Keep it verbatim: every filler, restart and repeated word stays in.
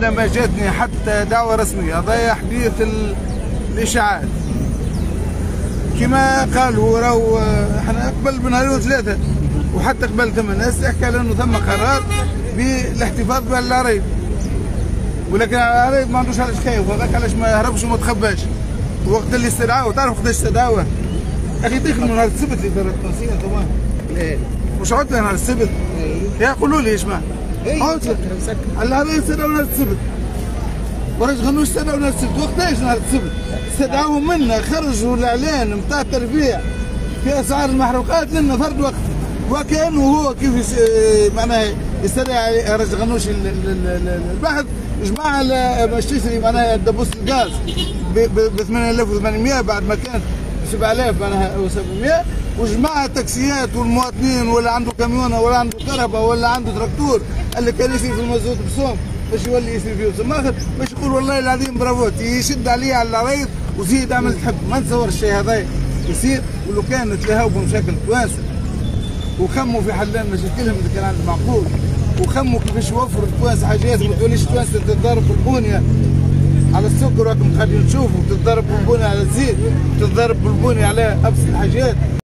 انا ما جاتني حتى دعوه رسميه، هذا حديث الاشاعات. كما قالوا راهو احنا قبل بنهارين ثلاثه وحتى قبل ثمان ناس احكى انه ثم قرار بالاحتفاظ بالعرايب، ولكن العرايب ما عندوش علاش خايف، هذاك علاش ما يهربش وما تخباش. وقت اللي استدعاوه تعرف قداش استدعاوه؟ اخي دخلوا نهار السبت اللي دارت التونسيه تمام. ايه مش عطله نهار السبت؟ يا قولوا لي يا جماعه عطله العرايب استدعوا نهار السبت وراش غنوش استدعوا نهار السبت. وقتاش نهار السبت؟ استدعاهم منا، خرجوا الاعلان نتاع التربيع في اسعار المحروقات لنا فرد وقت، وكانه هو كيف يس... معناها يستدعي راجل غنوش البحث جماعه باش تشتري معناها دبوس الغاز ب ثمانية آلاف وثمانمائة بعد ما كانت سبعة آلاف معناها وسبعمائة، وجماعه تاكسيات والمواطنين ولا عنده كاميونه ولا عنده كهرباء ولا عنده تراكتور اللي كان يسير في المازوت بصوم باش يولي يسير فيه بصوم اخر باش يقول والله العظيم برافوت يشد عليه على العرايض وزيد عمل تحب. ما نتصور الشيء هذا يصير، ولو كان تلهاوبوا مشاكل توانسه وخموا في حلال مشاكلهم اذا كان عندهم معقول، وخموا كيفاش يوفروا التوانسه حاجات ما توليش توانسه تتضارب بالبونيه على السكر راكم قاعدين تشوفوا، تتضارب بالبونيه على الزيت، تتضارب بالبونيه على ابسط الحاجات.